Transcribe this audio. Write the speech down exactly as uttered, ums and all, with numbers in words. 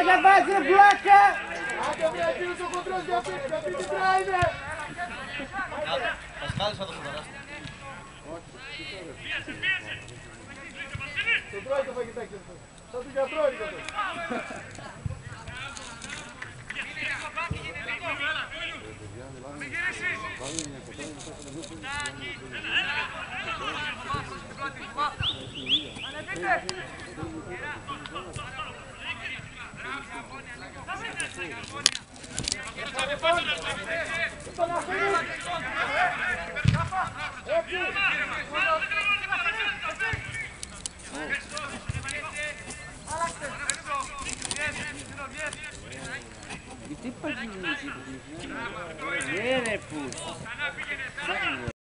για βάζει ρε μπλάκα! Άντε βρε κύριος ο κοντρός για πει τι τράινε! Πασκάλης θα το φωταράσει. Το τρώει το φαγητάκι αυτό. Σαν τον γιατρό είναι αυτό. Τι παγινίζει, δεν ρε πούς.